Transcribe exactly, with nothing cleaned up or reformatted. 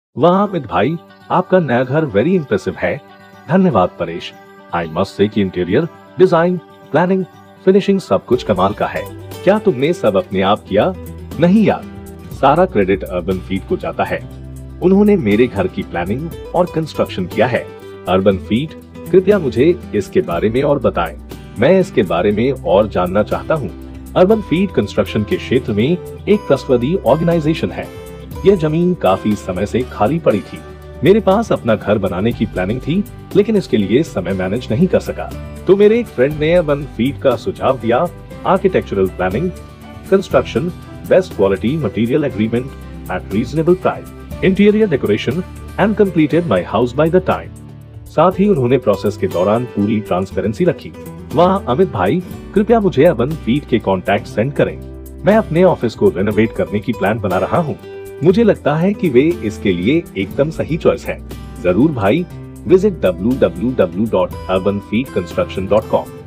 वाह अमित भाई, आपका नया घर वेरी इंप्रेसिव है। धन्यवाद परेश। आई मस्ट से कि इंटीरियर डिजाइन, प्लानिंग, फिनिशिंग सब कुछ कमाल का है। क्या तुमने सब अपने आप किया? नहीं यार, सारा क्रेडिट अर्बन फीड को जाता है। उन्होंने मेरे घर की प्लानिंग और कंस्ट्रक्शन किया है। अर्बन फीड, कृपया मुझे इसके बारे में और बताएं। मैं इसके बारे में और जानना चाहता हूँ। अर्बन फीड कंस्ट्रक्शन के क्षेत्र में एक ट्रस्टवर्दी ऑर्गेनाइजेशन है। यह जमीन काफी समय से खाली पड़ी थी। मेरे पास अपना घर बनाने की प्लानिंग थी, लेकिन इसके लिए समय मैनेज नहीं कर सका। तो मेरे एक फ्रेंड ने अर्बन फीड का सुझाव दिया। Architectural planning, construction, best quality material agreement at reasonable price, interior decoration and completed my house by the time. साथ ही उन्होंने प्रोसेस के दौरान पूरी ट्रांसपेरेंसी रखी। वाह अमित भाई, कृपया मुझे अर्बन फीड के कॉन्टैक्ट सेंड करें। मैं अपने ऑफिस को रेनोवेट करने की प्लान बना रहा हूँ। मुझे लगता है कि वे इसके लिए एकदम सही चॉइस है। जरूर भाई, visit W W W dot urban feed construction dot com.